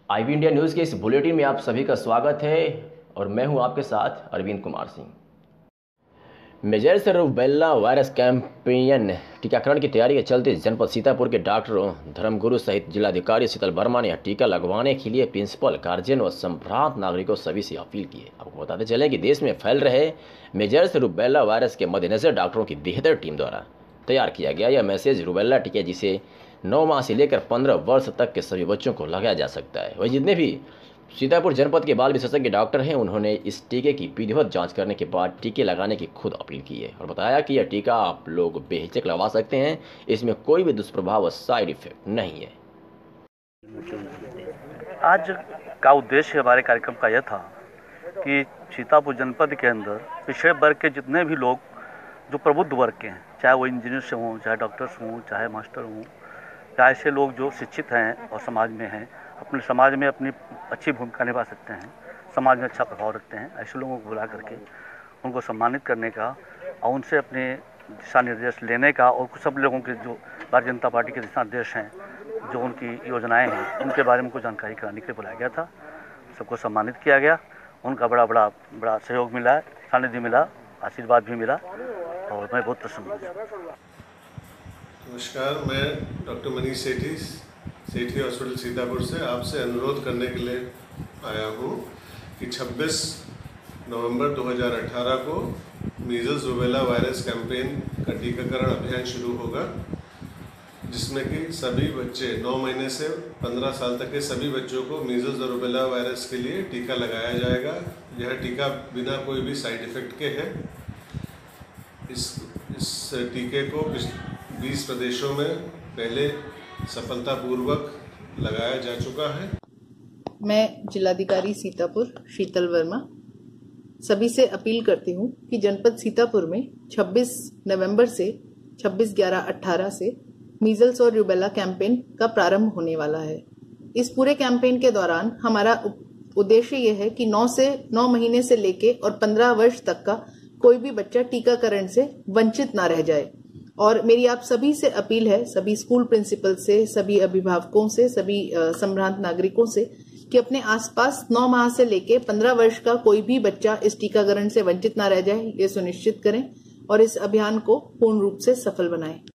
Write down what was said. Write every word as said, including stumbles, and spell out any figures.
Ivy India news के इस bulletin में आप सभी का स्वागत है और मैं हूं आपके साथ Arvind Kumar Singh. Measles rubella virus campaign टीकाकरण की तैयारी के चलते जनपद सीतापुर के डॉक्टरों, धर्मगुरु सहित जिलाधिकारी शीतल वर्मा ने टीका लगवाने के लिए प्रिंसिपल, गार्जियन और संभ्रांत नागरिकों सभी से अपील की है। आपको बताते चलें कि देश में फैल रहे मेजर्स रूबेला वायरस के मद्देनजर डॉक्टरों की बेहतर टीम द्वारा तैयार किया गया यह मैसेज रूबेला टीका जिसे नौ माह से लेकर पंद्रह वर्ष तक के सभी बच्चों को लगाया जा सकता है। वही जितने भी सीतापुर जनपद के बाल विशेषज्ञ डॉक्टर हैं, उन्होंने इस टीके की विधिवत जांच करने के बाद टीके लगाने की खुद अपील की है और बताया कि यह टीका आप लोग बेहिचक लगवा सकते हैं, इसमें कोई भी दुष्प्रभाव और साइड इफेक्ट नहीं है। आज का उद्देश्य हमारे कार्यक्रम का यह था कि सीतापुर जनपद के अंदर पिछड़े वर्ग के जितने भी लोग जो प्रबुद्ध वर्ग के हैं, चाहे वो इंजीनियर्स हों, चाहे डॉक्टर्स हों, चाहे मास्टर हों, या ऐसे लोग जो शिक्षित हैं और समाज में हैं, अपने समाज में अपनी अच्छी भूमिका निभा सकते हैं, समाज में अच्छा प्रभाव रखते हैं, ऐसे लोगों को बुला करके उनको सम्मानित करने का और उनसे अपने दिशा निर्देश लेने का और कुछ सब लोगों के जो भारतीय जनता पार्टी के दिशा निर्देश हैं, जो उनकी योजनाएं हैं, उनके बारे में कुछ जानकारी कराने के लिए बुलाया गया था। सबको सम्मानित किया गया, उनका बड़ा बड़ा बड़ा सहयोग मिला, सानिध्य मिला, आशीर्वाद भी मिला और मैं बहुत प्रसन्न हूँ। नमस्कार, मैं डॉक्टर मनीष सेठी सेठी हॉस्पिटल सीतापुर से आपसे अनुरोध करने के लिए आया हूँ कि छब्बीस नवंबर दो हज़ार अठारह को मीजल्स रूबेला वायरस कैंपेन का टीकाकरण अभियान शुरू होगा, जिसमें कि सभी बच्चे नौ महीने से पंद्रह साल तक के सभी बच्चों को मीजल्स और रूबेला वायरस के लिए टीका लगाया जाएगा। यह टीका बिना कोई भी साइड इफ़ेक्ट के है। इस इस टीके को बीस प्रदेशों में पहले सफलतापूर्वक लगाया जा चुका है। मैं जिलाधिकारी सीतापुर शीतल वर्मा सभी से अपील करती हूँ कि जनपद सीतापुर में छब्बीस नवंबर से छब्बीस ग्यारह अठारह से मीजल्स और रूबेला कैंपेन का प्रारंभ होने वाला है। इस पूरे कैंपेन के दौरान हमारा उद्देश्य यह है कि नौ से नौ महीने से लेके और पंद्रह वर्ष तक का कोई भी बच्चा टीकाकरण से वंचित ना रह जाए। और मेरी आप सभी से अपील है, सभी स्कूल प्रिंसिपल से, सभी अभिभावकों से, सभी संभ्रांत नागरिकों से कि अपने आसपास नौ माह से लेके पंद्रह वर्ष का कोई भी बच्चा इस टीकाकरण से वंचित ना रह जाए, ये सुनिश्चित करें और इस अभियान को पूर्ण रूप से सफल बनाएं।